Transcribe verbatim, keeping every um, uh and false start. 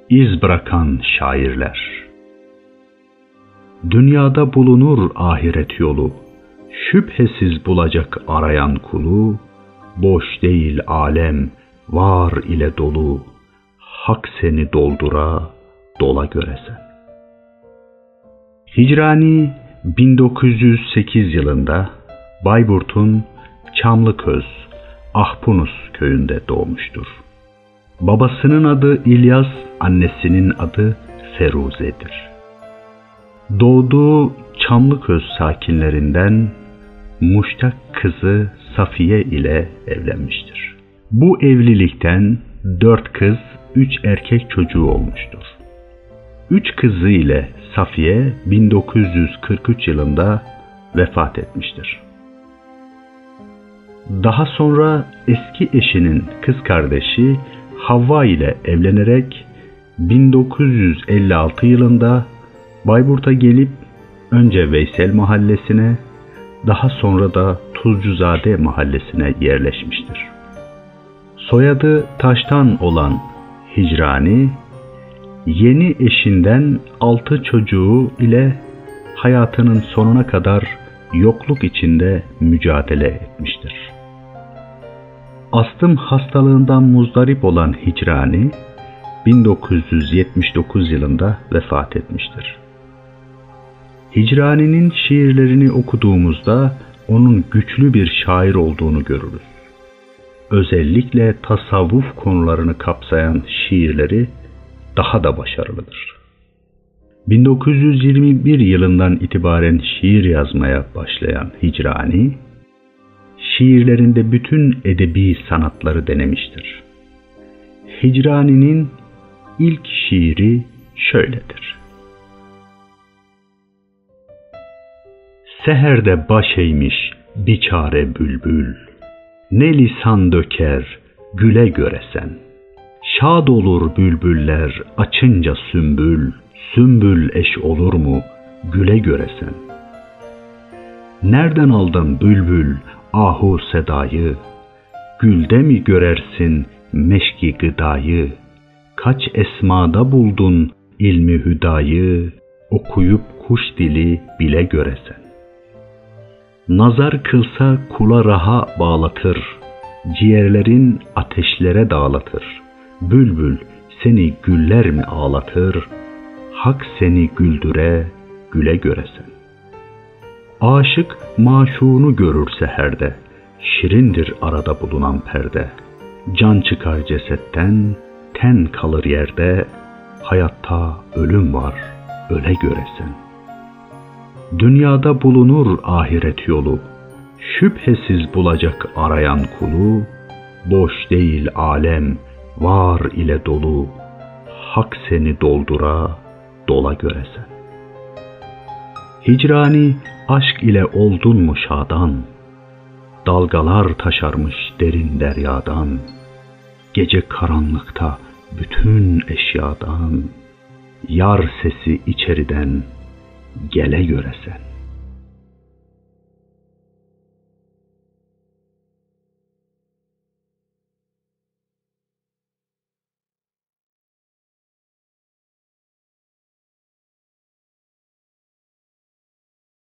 iz bırakan şairler. Dünyada bulunur ahiret yolu, şüphesiz bulacak arayan kulu, boş değil alem, var ile dolu, hak seni doldura, dola göresen. Hicrani bin dokuz yüz sekiz yılında Bayburt'un Çamlıköz, Ahpunus köyünde doğmuştur. Babasının adı İlyas, annesinin adı Feruze'dir. Doğduğu Çamlıköz sakinlerinden Muştak kızı Safiye ile evlenmiştir. Bu evlilikten dört kız, üç erkek çocuğu olmuştur. Üç kızı ile Safiye bin dokuz yüz kırk üç yılında vefat etmiştir. Daha sonra eski eşinin kız kardeşi Havva ile evlenerek bin dokuz yüz elli altı yılında Bayburt'a gelip önce Veysel Mahallesi'ne, daha sonra da Tuzcuzade Mahallesi'ne yerleşmiştir. Soyadı Taş'tan olan Hicrani, yeni eşinden altı çocuğu ile hayatının sonuna kadar yokluk içinde mücadele etmiştir. Astım hastalığından muzdarip olan Hicrani, bin dokuz yüz yetmiş dokuz yılında vefat etmiştir. Hicrani'nin şiirlerini okuduğumuzda onun güçlü bir şair olduğunu görürüz. Özellikle tasavvuf konularını kapsayan şiirleri daha da başarılıdır. bin dokuz yüz yirmi bir yılından itibaren şiir yazmaya başlayan Hicrani, şiirlerinde bütün edebi sanatları denemiştir. Hicrani'nin ilk şiiri şöyledir. Seherde baş eğmiş biçare bülbül, ne lisan döker güle göresen. Şad olur bülbüller açınca sümbül, sümbül eş olur mu güle göresen. Nereden aldın bülbül ahu sedayı, gülde mi görersin meşki gıdayı, kaç esmada buldun ilmi hüdayı, okuyup kuş dili bile göresen. Nazar kılsa kula raha bağlatır, ciğerlerin ateşlere dağlatır. Bülbül seni güller mi ağlatır, hak seni güldüre güle göresen. Aşık maşuğunu görür seherde, şirindir arada bulunan perde. Can çıkar cesetten, ten kalır yerde, hayatta ölüm var öle göresen. Dünyada bulunur ahiret yolu, şüphesiz bulacak arayan kulu, boş değil alem, var ile dolu, hak seni doldura, dola göresen. Hicrani aşk ile oldun mu şadan, dalgalar taşarmış derin deryadan, gece karanlıkta bütün eşyadan, yar sesi içeriden gele göresen.